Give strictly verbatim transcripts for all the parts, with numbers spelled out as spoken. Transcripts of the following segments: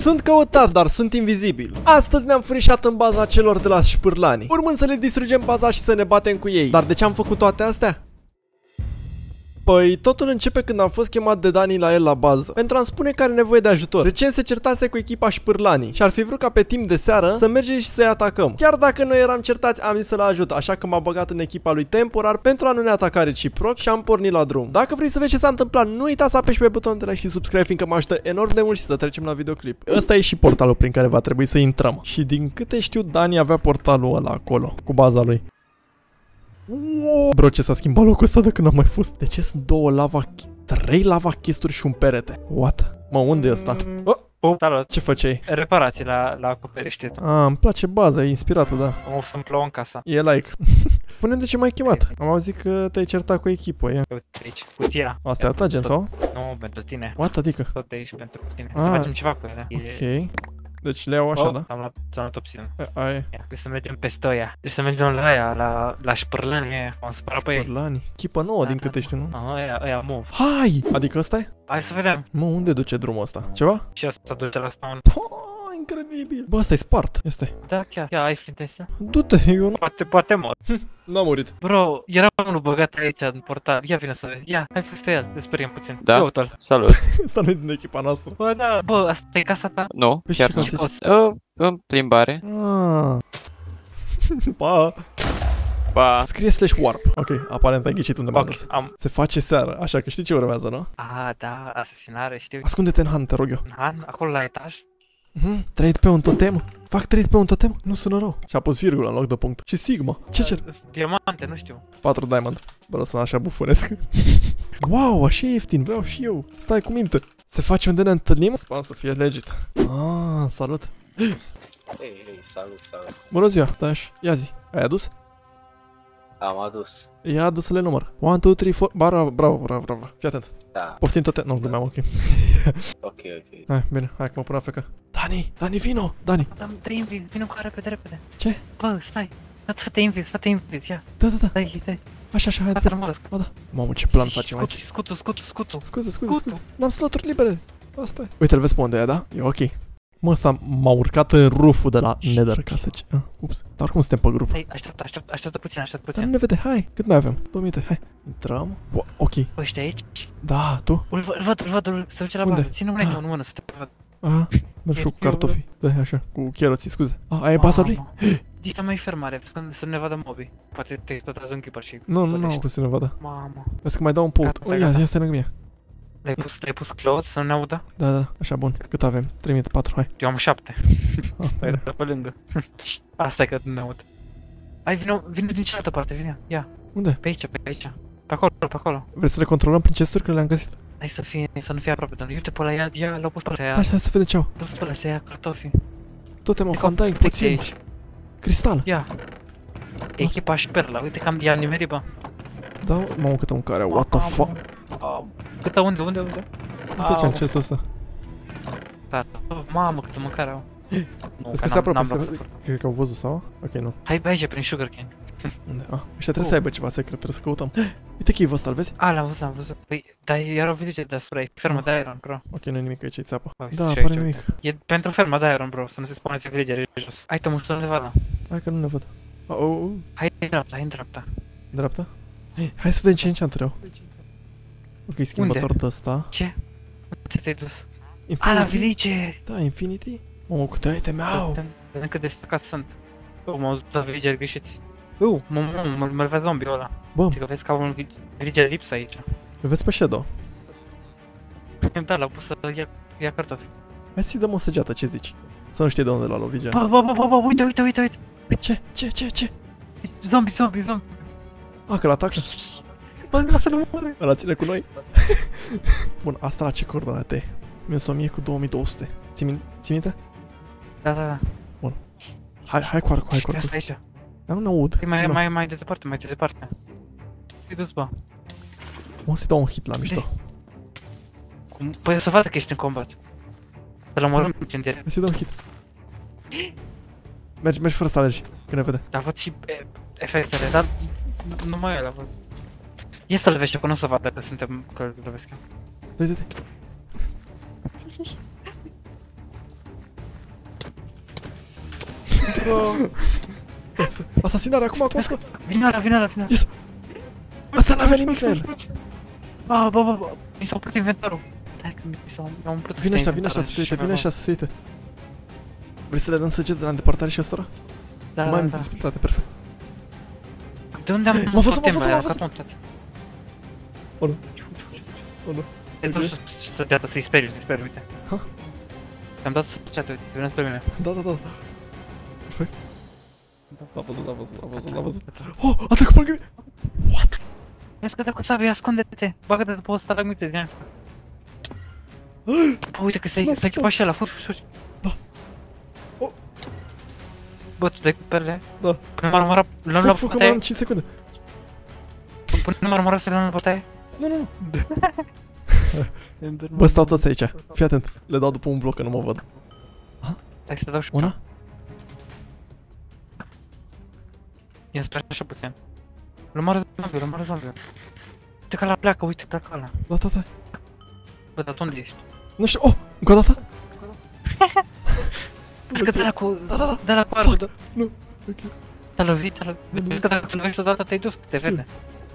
Sunt căutat, dar sunt invizibil. Astăzi ne-am furișat în baza celor de la Șpârlani, urmând să le distrugem baza și să ne batem cu ei. Dar de ce am făcut toate astea? Păi, totul începe când am fost chemat de Dani la el la bază pentru a-mi spune că are nevoie de ajutor. Recent se certase cu echipa Șpârlani și ar fi vrut ca pe timp de seară să mergem și să-i atacăm. Chiar dacă noi eram certați, am zis să-l ajut, așa că m-a băgat în echipa lui temporar pentru a nu ne ataca reciproc și am pornit la drum. Dacă vrei să vezi ce s-a întâmplat, nu uita să apeși pe butonul de like și subscribe, fiindcă mă ajută enorm de mult și să trecem la videoclip. Ăsta e și portalul prin care va trebui să intrăm. Și din câte știu, Dani avea portalul ăla acolo, cu baza lui. Wow. Bro, ce s-a schimbat locul ăsta de când am mai fost? De ce sunt două lava, trei lava chesturi și un perete? What? Mă, unde e ăsta? Oh, oh. Salut. Ce făceai? Reparații la, la acoperiște. Ah, îmi place baza, e inspirată, da. O să-mi plouă în casa. E like. Spune-mi de ce m-ai chemat. Am auzit că te-ai certat cu echipă, ia. Uite aici, cutia. Asta e atagen sau? Nu, pentru tine. What, adică? Tot de aici pentru tine. Ah. Să facem ceva cu ele. Ok. Deci le iau așa, oh, da? Am luat, am luat opțiune. Aia. Ia, trebuie să mergem peste oia. Deci să mergem la aia, la, la Șpârlani aia. Am supărat pe ei. Șpârlani. Chipă nouă, Da, din da, câte știu, nu? Ah, aia, aia, move. Hai! Adică ăsta e? Hai să vedem. Mă, unde duce drumul ăsta? Ceva? Și asta duce la spawn. Oh, incredibil! Bă, ăsta e spart. Este. Da, chiar. Ia, ai flintență? Du-te, eu nu... Poate, poate mor. N-am murit. Bro, era unul băgat aici în portal. Ia vină să vezi. Ia, hai peste el. Te speriem puțin. Da? Căută-l. Salut. Ăsta nu e din echipa noastră. Bă, da. Bă, asta e casa ta? Nu, Păi chiar și nu. cum poți? Uh, în plimbare. Ah. Pa. Ba. Scrie slash warp. Ok, aparent ai ghicit unde m-am Ok, dus. am... Se face seară, așa că știi ce urmează, nu? Ah, da, asasinare, știu. Ascunde-te în Han, te rog eu. Han, acolo la etaj? Mhm, trăit pe un totem? Fac trăit pe un totem? Nu sună rău. Și a pus virgulă în loc de punct. Și sigma. Ce cer? Diamante, nu știu. patru diamond. Bă, sună așa bufonesc. Wow, așa e ieftin, vreau și eu. Stai cu minte. Se face unde ne întâlnim? Sper să fie legit. Ah, salut. Hei, hei, salut, salut. Bună ziua, Dash. Ia zi. Ai adus? Am adus. Ia adus-le număr. unu, doi, trei, patru. Bravo, bravo, bravo, bravo. Fii atent. Da, Poftim toate. Nu, glumeam, ok. ok, ok. Hai, bine, hai că mă pun la fecă. Dani, Dani, vino! Dani! Dăm te invis, vină cu repede, repede. Ce? Bă, stai. Fă-te invis, fă-te invis, ia. Da, da, da. Dai, dai. Așa, așa, hai, Fă-te da. rămărăsc. Ba, da. Mamă, ce plan facem aici. Scutul, scutul, scutul, scutul. Scuze, scuze, Scutul. scuze. N-am sloturi libere. Asta e. Uite, îl vezi pe unde e, da? E ok. Mă, ăsta m-a urcat în ruful de la Nether, ca să zice. Ah, ups. Dar cum suntem pe grup? Hai, așteaptă, așteaptă, așteaptă puțin, așteaptă Dar nu puțin. ne vede, hai. Cât mai avem? două minute, hai. Intrăm. Wow, ok. Bă, ești aici? Da, tu? Îl văd, îl văd, îl văd, îl- se duce la Unde? bază. Ține mâna aici, în mână, să te văd. Aha. Merg și eu cu cartofii. Da, așa. Cu cheroții, scuze. Ah, aia e baza lui? Dita mai fermare, să, să ne vadă mobii. Poate te-ai tot un keeper și... Nu, nu, nu, pălești. cum să ne vadă. Mamă. Vezi că mai dau un pult. Gata, O, ia, gata. ia stai lângă mine. L-ai pus, l-ai pus clothes să nu ne audă? Da, da, așa, bun. Cât avem? trei minute, patru, hai. Eu am șapte. Ah, Stai bine. de pe lângă. Asta e că nu ne aud. Hai, vine, vine din cealaltă parte, vine. Ia, Unde? pe aici, pe aici. Pe acolo, pe acolo. Vrei să le controlăm prin chesturi că le-am găsit? Hai să fie, să nu fie aproape, dar uite pe ăla, ia, ia, l-au pus pe ăla, să Da, ia. hai să vedem ce au. L-au pus pe ăla, să ia cartofii. Totem of Uite că Undying, protecție puțin. aici. Cristal. Ia. Echipa și perla, uite că am i-am nimerit, bă. Da, mamă, câtă mâncare, what the fuck? Mamă. Câtă unde, unde, unde? Uite ce în chestul ăsta. Da, mamă, câtă mâncare au. Nu, Vezi că se n-am- apropie, n-am loc se- să fac. cred că au văzut sau? Ok, nu. Hai pe aici, prin sugarcane. Unde? Ah, ăștia trebuie Oh. să aibă ceva secret, trebuie să căutăm. Uite chivul ăsta, îl vezi? A, l-am văzut, l-am văzut. Păi, dar era o video deasupra ei. Ferma de iron, bro. Ok, nu-i nimic aici, e țeapă. Hai, Da, și apare aici, nimic. E pentru ferma de iron, bro, să nu se spuneți villagerii jos. Hai, te muștă undeva. Hai că nu ne văd. Oh, oh, oh. Hai în dreapta, hai în dreapta. Dreapta? Hai să vedem ce enchanturi au. Ok, schimbător de ăsta. Ce? Unde te-ai dus? A, la Infinity? villager! Da, Infinity? Mamă, câte iteme au! Vedem cât de stacat sunt. Oh, m-au dus la villageri greșiți. Uh, mă, mă, mă, mă vezi zombie ăla. Bă, Și că vezi că au un villager lips aici. îl vezi pe Shadow. Da, l-au pus să ia, ia cartofi. Hai să-i dăm o săgeată, ce zici? Să nu știi de unde l-a lovit gen. Bă, bă, bă, bă, bă, uite, uite, uite, uite. Ce? Ce? Ce? Ce? Zombie, zombie, zombie. Ah, că l-atacă. Bă, lasă-l moare. Ăla ține cu noi. Bun, asta la ce coordonate? Mi-o să o mie cu două mii două sute. Ții min- ții minte? Da, da, da. Hai, hai cu arcul, hai cu Și arcul. asta aici. Dar nu aud. E mai, Nu. mai, mai de departe, mai de departe. Te-ai dus, bă. O să-i dau un hit la mișto. Cum? Păi o să vadă că ești în combat. Să-l omorâm incendiare. Hai să-i dau un hit. Mergi, mergi fără să alergi, când ne vede. Dar văd și e, efectele, dar nu- numai el a văzut. Ia să-l vezi, că nu o să vadă că suntem, că îl vezi eu. Dai, dai, dai. Asasinare, acum, acum, acum. Vine ăla, vine ăla, vine ăla. Yes. Asta n-avea nimic la el. Ah, bă, bă, bă, mi s-a umplut inventarul. Stai că mi s-a mi-a umplut Vine ăștia, vine ăștia să se uite, vine ăștia să se uite. Vrei să le dăm săgeți de la îndepărtare și ăstora? Da, Mai da, am da. vizibilitate, perfect. De unde am M-a văzut, m-a văzut, m-a văzut. văzut. O, nu. O, nu. Te duci să te să-i speri, să-i speri, uite. Ha? Te-am dat săgeată, uite, să vină spre mine. Da, da, da. Perfect. L-a văzut, l-a văzut, l-a văzut, l-a văzut. Oh, a trecut pe lângă mine. What? Vezi că dă cu sabia, ascunde-te. Bagă-te după o stalagmite din asta. Bă, uite că s-a s-a echipat și ăla, fur, fur, fur. Da. Oh. Bă, tu dai cu perle? Da. Pune marmura, l-am Fă, luat fă, că mai bătaie. am cinci secunde. Pune marmura să le luăm la bătaie. Nu, nu, nu. Bă, stau toți aici. Fii atent. Le dau după un bloc, că nu mă văd. Hai să dau și Una? ia spre așa puțin. Lumare zombie, lumare zombie. Uite că ăla pleacă, uite că ăla. Da, da, da. Bă, dar tu unde ești? Nu știu. Oh, încă o dată? Vezi că de-ala cu... Da, da, da. de-ala cu arcul, da. Nu. Ok. Te-a lovit, te-a lovit. Vezi că dacă te lovești odată te-ai dus, te vede.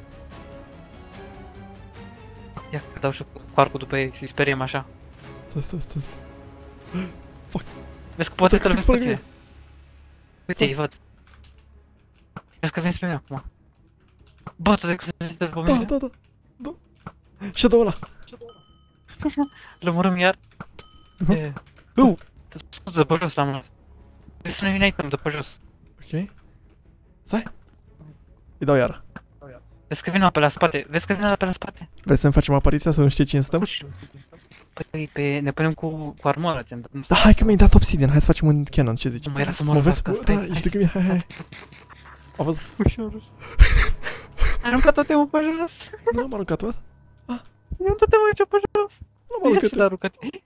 Ia că dau și cu arcul după ei, să-i speriem așa. Stai, stai, stai. Vezi că poate Uite, te fix lovesc pe pe mine. tine. Uite, îi văd. Vezi că vin spre mine acum. Bă, tu de cum se zice pe Da, mine? da, da. Da. Și dă ăla. L-omorâm iar. E... Uu! Te-a de pe jos, l-am luat. Vrei să ne vine item de pe jos. Ok. Stai. Îi dau iară. Vezi că vine pe la spate, vezi că vine pe la spate. Vrei să-mi facem apariția să nu știi cine suntem? Păi, pe, ne punem cu, cu armoară, ți-am dat. Da, hai că mi-ai dat obsidian. Hai să facem un canon, ce zici? Nu mai era să mă Mă vezi? lovească, Da, stai, ești hai lângă mine, hai, hai. A văzut? Ușor, ușor. Ai aruncat toate mă pe jos. Nu am aruncat, văd? Eu toate mă aici pe jos. Nu am Ia și l-a aruncat. aruncat.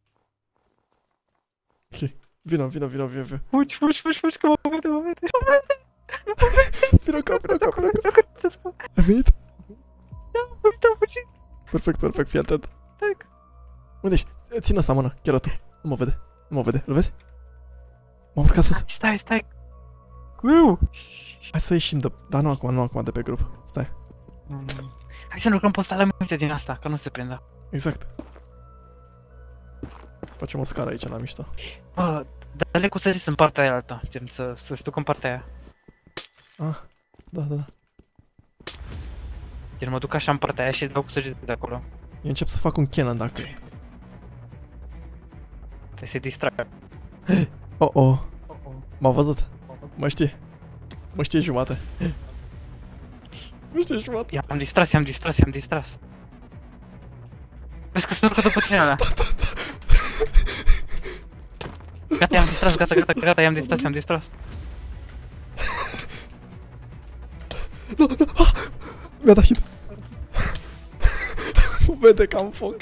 Ok. Vino, vino, vino, vino, vino. Fugi, fugi, fugi, fugi, că mă vede, mă vede. Vino ca, vino ca, vino ca. Ai venit? Uite, am fugit. Perfect, perfect, fii atent. Tac. Unde ești? Ține asta în mână, chiar tu. Nu mă vede, nu mă vede, îl vezi? M-am urcat sus. Stai, stai. Uuu. Hai să ieșim de... Da, nu acum, nu acum de pe grup. Stai. Nu, nu. Hai să ne lucrăm pe ăsta la minte din asta, ca nu se prindă. Exact. Să facem o scară aici la mișto. Bă, dă-le cu săgeți în partea aia altă, gen să, să se ducă în partea aia. Ah, da, da, da. Gen mă duc așa în partea aia și dau cu săgeți de acolo. Eu încep să fac un cannon dacă e. Trebuie să-i distrag. Oh, oh. M-a văzut. Mă știe. Mă știe jumate. Mă știe jumate. I-am distras, i-am distras, i-am distras. Vezi că se urcă după tine ăla. Gata, i-am distras, gata, gata, gata, i-am distras, i-am distras. Nu, nu, ah! Mi-a dat hit. Nu vede că am foc.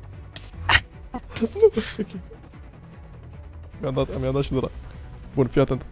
Nu, ok. Mi-a dat, mi-a dat și de la. Bun, fii atent.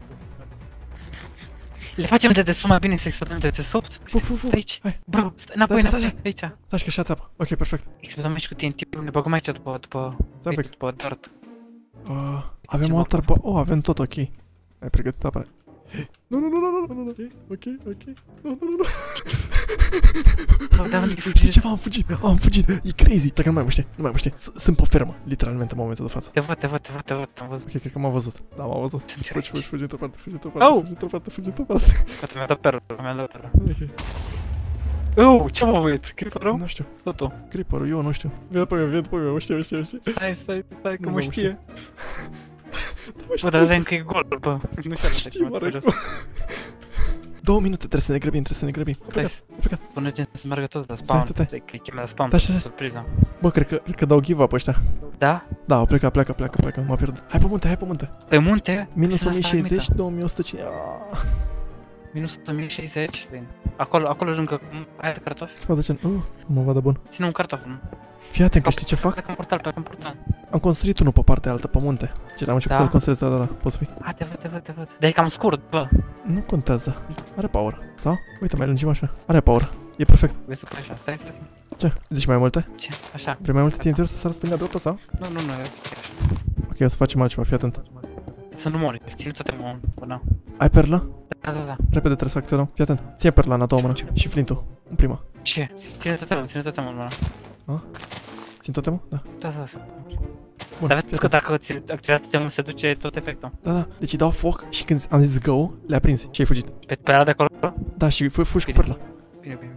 Le facem de desubt mai bine să explodăm de desubt. Fu, fu, fu. Stai aici. Hai. Bro, stai înapoi, Da, da, da, înapoi, aici. Stai că și-a țeapă. Ok, perfect. Explodăm aici cu T N T-ul, ne băgăm aici după, după, Stai un pic. după dirt. Uh, avem o atarbă. Oh, avem tot ok. Ai pregătit apare. Nu, nu, nu, nu, nu, nu, nu, ok, ok, nu, nu, nu, nu. Bro, de unde Știi ceva? Am fugit, am fugit, e crazy. Dacă nu mai mă știe, nu mai mă știe. Sunt pe fermă, literalmente, în momentul de față. Te văd, te văd, te văd, te văd, am văzut. Ok, cred că m-a văzut. Da, m-a văzut. Sunt Fugi, aici. fugi, fugi într-o parte, fugi într-o Oh! parte, fugi într-o parte, fugi într-o parte. Gata, mi-a dat perlă, mi-a dat perlă. Ok. Oh, ce mă uit? Creeper-ul? Nu știu. Totul. Creeper-ul, eu nu știu. Vine pe mine, vine pe mine, mă știe, mă știe, mă știe. Stai, stai, stai, că Nu mă mă știe. Mă Bă, dar vedem că e gol, bă. Nu știu știi, mă rog. Două minute, trebuie să ne grăbim, trebuie să ne grăbim. A Stai, plecat, a plecat. pune gen să meargă tot la spawn. Stai, stai, Stai, că-i cheme la spawn, Da, așa, așa. surpriză. Bă, cred că, cred că dau give up ăștia. Da? Da, au plecat, pleacă, pleacă, pleacă, m-a pierdut. Hai pe munte, hai pe munte. Pe munte? Minus Sunt o mie la șaizeci, stalagmită. două mii o sută cincizeci. Aaaa. Minus o mie șaizeci. Bine. Acolo, acolo lângă aia de cartofi. Vadă ce... Uh, nu mă vadă bun. Ține un cartof. Nu? Fii atent că știi ce fac? Plecă în portal, plecă în portal. Am construit unul pe partea altă, pe munte. Ce am început Da? să-l construiesc de la poți fi. A, te văd, te văd, te văd. Dar e cam scurt, bă. Nu contează. Are power. Sau? Uite, mai lungim așa. Are power. E perfect. Vrei să pui așa, stai, stai. Ce? Zici mai multe? Ce? Așa. Vrei mai multe T N T-uri să sară stânga dreapta sau? Nu, nu, nu, e ok așa. Ok, o să facem altceva, fii atent. Să nu mori, ține tot mă până. Ai perlă? Da, da, da. Repede trebuie să acționăm. Fii atent. Ție perla în a doua mână. Și flintul. În prima. Ce? Ține tot mă, ține tot mă în mână. Țin totemul? Da. Da, da, da. Bun, Dar fii vezi că atent. dacă ți acționează totemul se duce tot efectul. Da, da. Deci îi dau foc și când am zis go, le-a prins și ai fugit. Pe pe ala de acolo? Da, și fu- fugi cu Bine. perla. Bine, bine.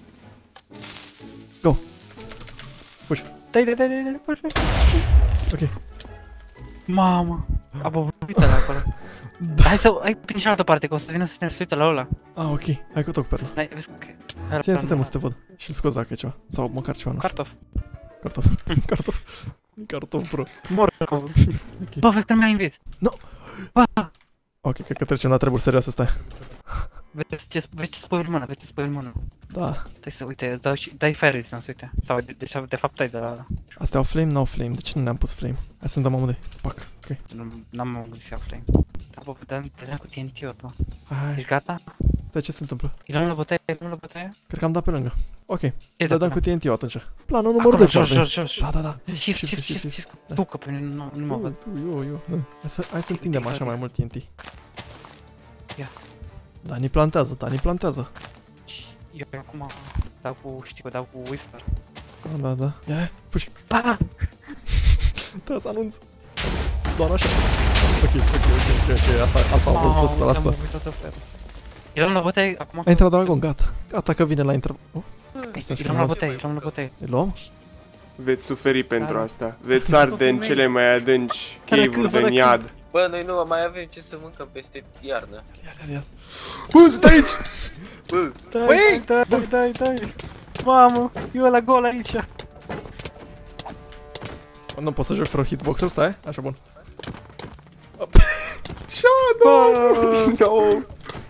Go. Fugi. Dai, dai, dai, dai, dai, fugi. Ok. Mamă. Abo, uite la acolo. Hai să, hai prin cealaltă parte, că o să vină să ne uite la ăla. Ah, ok. Hai cu tot cu perla. Hai, vezi că... Ține totemul să te văd. Și-l scoți dacă e ceva. Sau măcar ceva, nu știu. Cartof. Cartof. Cartof. Cartof, bro. Morcov. Bă, vezi că nu mi-ai invit. Nu. Bă, Ok, cred că trecem la treburi serioase, stai. vezi ce, vezi ce spui în mână, vezi ce spui în mână. Da. Dai să, uite, dai, și- dai fire resistance, uite. Sau, de, de, de fapt, ai de la... Astea au flame, n-au flame. De ce nu ne-am pus flame? Hai să-mi dăm amândoi. Pac. Ok. Nu, n-am găsit la flame. Da, bă, dă-mi cu T N T-ul, bă. Hai. Ești gata? Stai, ce se întâmplă? Îi luăm la bătaie, îi luăm la bătaie? Cred că am dat pe lângă. Ok. Ce Te dăm cu T N T-ul atunci. Planul numărul Acolo, doi, jos, parveni. jos, jos. Da, da, da. Shift, Shift, shift, shift, shift, shift. shift. Tu, că pe mine nu, nu mă Tu, văd. tu, eu, eu. Da. Hai să, hai să întindem așa mai mult T N T. Ia. Dani plantează, Dani plantează. Și eu acum dau cu, știi că dau cu whisper. Da, da, da. Ia, ia, fugi. Pa! Trebuie să anunț. Doar așa. Ok, ok, ok, ok, ok. Asta, asta am văzut o sută la sută. Îi luăm la bătaie acum. A intrat dragon, gata. Gata că vine la intră... Oh, Îi luăm la bătaie, îi luăm la bătaie. îi luăm? Veți suferi pentru Da. asta. Veți arde în cele mai adânci cave-uri din iad. Bă, noi nu mai avem ce să mâncăm peste iarnă. Ia, ia, ia. Bă, stai aici! Bă, Dai, dai, dai, dai, dai. Mamă, eu ăla gol aici. Nu poți să joci fără hitbox-uri, stai? Așa, bun. Shadow! No!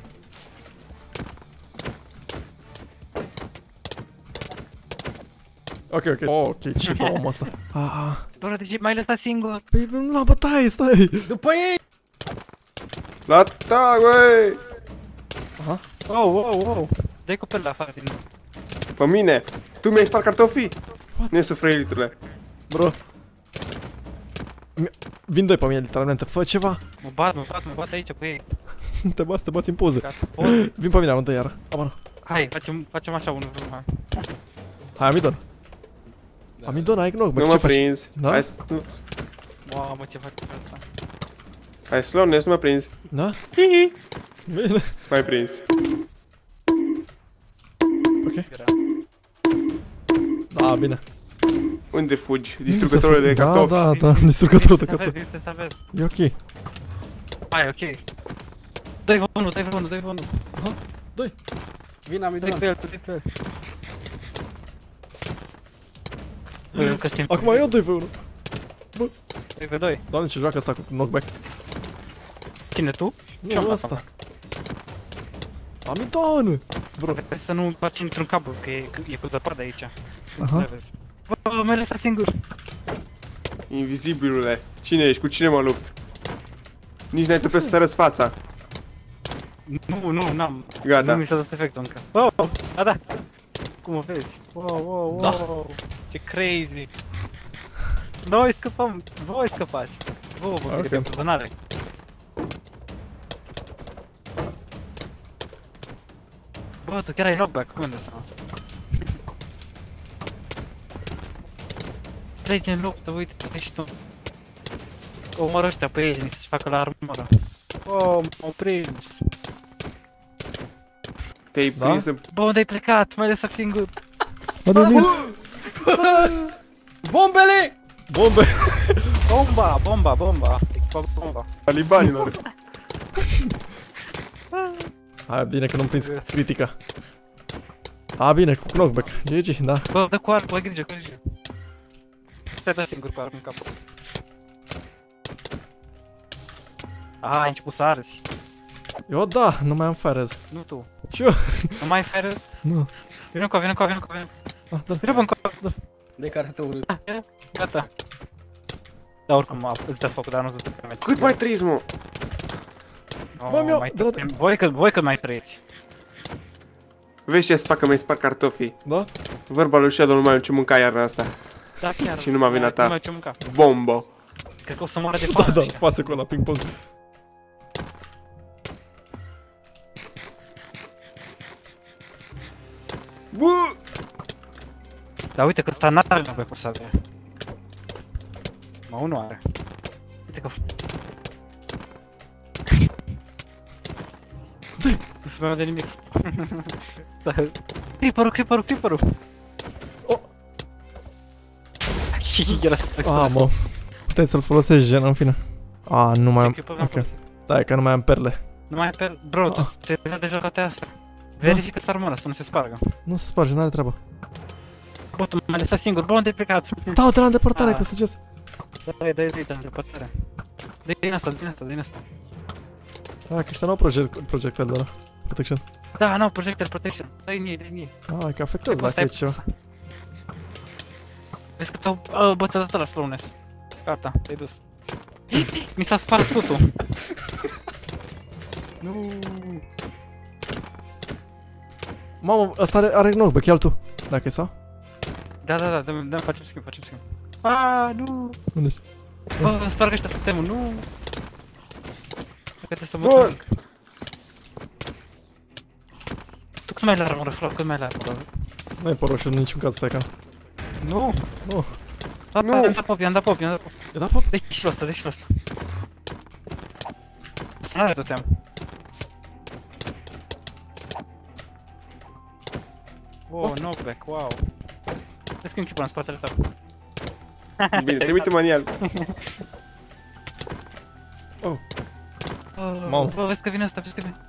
Ok, ok. Ok, ce dă omul ăsta? Ah, ah. Dora, de ce m-ai lăsat singur? Păi nu la bătaie, stai! După ei! La ta, băi! Aha. Wow, wow, wow. Dai cu perla afară din nou. Pe mine! Tu mi-ai spart cartofii? Nesufrăilitule. Bro. Mi- Vin doi pe mine, literalmente. Fă ceva. Mă bat, mă bat, mă bat aici cu ei. Te bați, te bați în poze. Gata, pot? Vin pe mine amândoi iară. Aman. Hai, facem, facem așa unul. Hai. Hai, Amidon. Amidon, ai knockback, Nu ce mă faci? prins. Da? Hai să... nu- Mamă, ce faci asta? Hai slowness, nu mă prins. Da? Hihi. Bine. M-ai prins. Ok. Da, bine. Unde fugi? Distrugătorul de cartofi. Da, da, da, distrugătorul de Să vezi, cartofi. uite, să vezi. E ok. Hai, ok. doi unu, doi unu, doi unu. Vin, am Dai pe el, dai pe el. Băi, că suntem Acum eu doi pe unu. doi pe doi. Doamne, ce joacă asta cu knockback. Cine, tu? Nu, nu asta. Amidon! Bro. Trebuie să nu faci într-un cablu, că e, e cu zăpadă aici. Aha. Vezi. Bă, m-ai lăsat singur. Invizibilule. Cine ești? Cu cine mă lupt? Nici n-ai tu pe să te arăți fața. Nu, nu, n-am. Gata. Nu mi s-a dat efectul încă. Oh, a da. Cum o vezi? Wow, wow, Da. wow. Ce crazy. Noi scăpăm, voi scăpați. Vă vă Ok. okay. Pentru vânare. Bă, tu chiar ai knockback, cum îmi dau seama? Treci în luptă, uite, ești tu. Omoră ăștia pe ei, să-și facă la armură. Oh, m-au prins. Te-ai Da? prins în... Bă, unde ai plecat? M-ai lăsat singur. Mă de mine. Bombele! Bombe! Bomba, bomba, bomba. Echipa bomba. talibanilor. Hai, bine că nu-mi prins critica. A, bine, cu knockback. G G, da. Bă, dă cu arcul, ai grijă, cu grijă. Stai, dă singur cu arcul în cap. Ah, ai început să arzi. Eu da, nu mai am farez. Nu tu. Și eu. Nu mai ai fere? Nu. Vino cu, vino cu, vino cu, vino. Ah, da. Vino cu, De care te urât. gata. Da, oricum, a, îți dă focul, dar nu te permite. Cât mai trăiți, mă? Oh, Mă, mi-au- mai de la- trăim. Voi cât, voi cât mai trăiți? Vezi ce să facă, mi-ai spart cartofii. Da? Vorba lui Shadow, nu mai am ce mânca iarna asta. Da, chiar. Și nu m-a vina ta. Nu mai ce mânca. Bombo. Cred că o să moară de Da, foame da, ăștia. pasă cu ăla, ping-pong. Bă! Dar uite că ăsta n-are pe cursa de aia. Mă, unul are. Uite că... Nu se mai vede nimic. Da. Creeper-ul, creeper-ul, creeper-ul! Oh. Era să se Ah, mă. Puteai să-l folosești, gen, în fine. Ah, nu mai am... Ok. Da, e că nu mai am perle. Nu mai ai per... Bro, tu te dai de jocate astea. Verifică-ți armura să nu se spargă. Nu se sparge, n-are treabă. Bă, tu m-ai lăsat singur, bă, unde ai plecat? Da, uite la îndepărtare, Ah. cu săgeți. Dai, dai, dai, dai, îndepărtare. Dai din asta, din asta, din asta. Ah, că ăștia n-au project, projectile de ăla. Protection. Da, nu, projector protection. Dai în ei, dai în ei. Ah, că afectează dacă e ceva. Vezi că te-au uh, bățătat ăla slowness. Gata, te-ai dus. Mi s-a spart futul. Nu. Mamă, ăsta are, are knockback, ia-l tu. Dacă e sau? Da, da, da, dăm, dăm, facem schimb, facem schimb. Aaaa, nu. Unde ești? Bă, îmi spargă ăștia sistemul, nu. Trebuie să mă Bun. trag. Tu cât mai ai la armură, Flo, cât mai ai la armură? Nu e pe roșu în niciun caz, stai ca. Nu. Nu. Da, Nu. i-am dat pop, i-am dat pop, i-am dat pop. E da, pop? Deci ăsta, deci ăsta. N-are totem. Wow, knockback, wow. Vezi că închipă în spatele tău. Bine, trimite-mă în el. Mamă. Bă, vezi că vine ăsta, vezi că vine.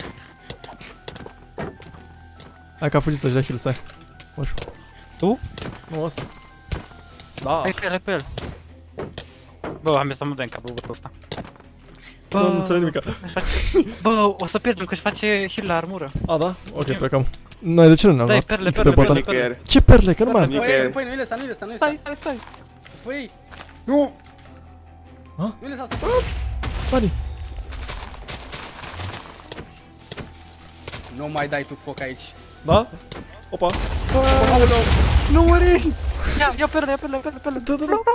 Hai că a fugit să-și dea heal, stai. Moșu. Tu? Nu, ăsta. Da. Hai pe el, hai pe el. Bă, am ieșit amândoi în capul bă, ăsta. Nu, nu înțeleg nimica. își face... Bă, o să pierdem că își face heal la armură. A, da? Ok, plecăm. Noi de ce nu ne-am Dai, luat perle, X P perle, pe perle, botane? Nicăieri. Ce perle? Că nu mai am. Perle. Nicăieri. Păi, păi, nu-i lăsa, nu-i lăsa, nu-i lăsa. Stai, stai, stai. Păi, Nu! nu-i lăsa să... Bani. Nu mai dai tu foc aici. Da? Opa. Nu muri! Ia, ia perle, ia perle, perle, perle. Da, da, da.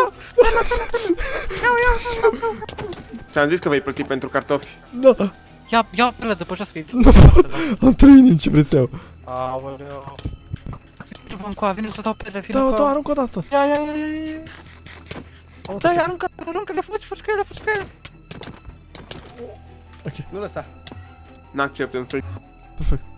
Ți-am zis că vei plăti pentru cartofi. Da. Ia, ia perle de pe jos, că e... Am trei inimi, ce vrei să iau. Aoleu. Vine încoa, vine să dau perle, vine Da, da, încoa. arunc o dată. Ia, ia, ia, ia, ia. Da, aruncă, aruncă, le fugi, fugi cu ele, fugi cu ele. Nu lăsa. N-accept în frânt. Perfect.